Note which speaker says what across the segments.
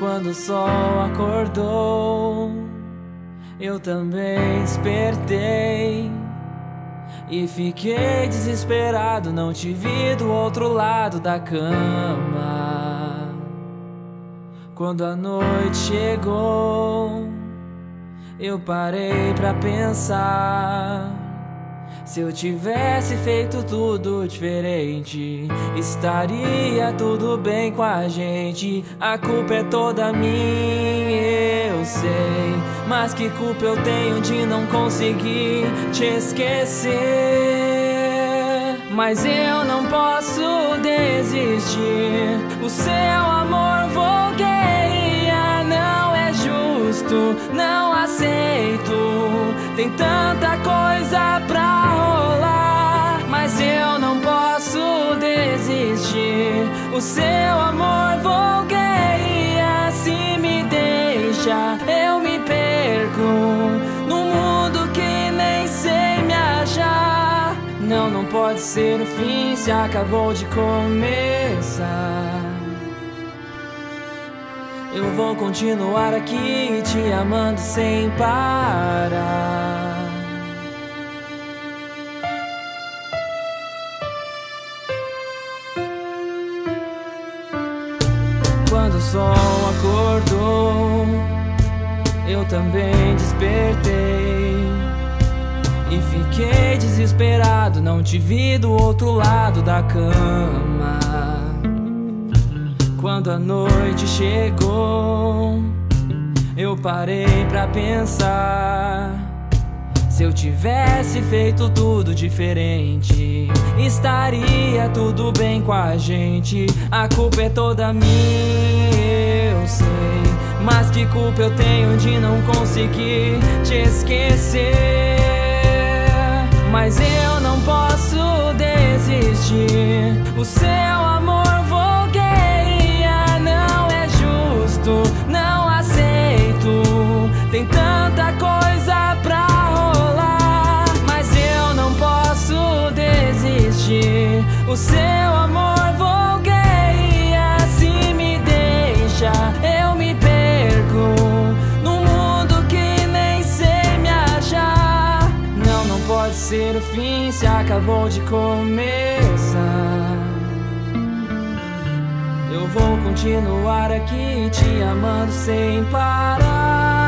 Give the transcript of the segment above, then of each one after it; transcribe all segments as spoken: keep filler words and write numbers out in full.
Speaker 1: Quando o sol acordou, eu também despertei e fiquei desesperado, não te vi do outro lado da cama. Quando a noite chegou, eu parei pra pensar: se eu tivesse feito tudo diferente, estaria tudo bem com a gente. A culpa é toda minha, eu sei, mas que culpa eu tenho de não conseguir te esquecer? Mas eu não posso desistir, o seu amor volgueia, não é justo, não aceito. Tem tanta coisa pra rolar, mas eu não posso desistir. O seu amor volgueia, se me deixa, eu me perco num mundo que nem sei me achar. Não, não pode ser o fim se acabou de começar. Eu vou continuar aqui te amando sem parar. Quando o sol acordou, eu também despertei e fiquei desesperado, não te vi do outro lado da cama. Quando a noite chegou, eu parei pra pensar: se eu tivesse feito tudo diferente, estaria tudo bem com a gente. A culpa é toda minha, eu sei, mas que culpa eu tenho de não conseguir te esquecer? Mas eu não posso desistir, o seu amor volgueia, não é justo, não aceito. Tem tanta coisa pra rolar, mas eu não posso desistir. O seu amor volgueia, se me deixa, eu me perco num mundo que nem sei me achar. Não, não pode ser o fim se acabou de começar. Eu vou continuar aqui te amando sem parar.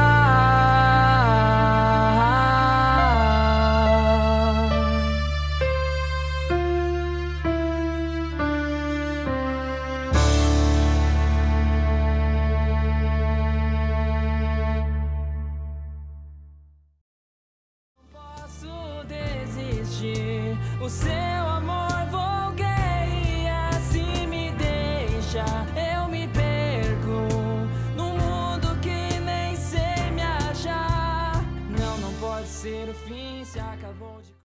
Speaker 1: Não posso desistir, o seu amor volgueia, se me deixa, eu me perco num mundo que nem sei me achar. Não, não pode ser o fim se acabou de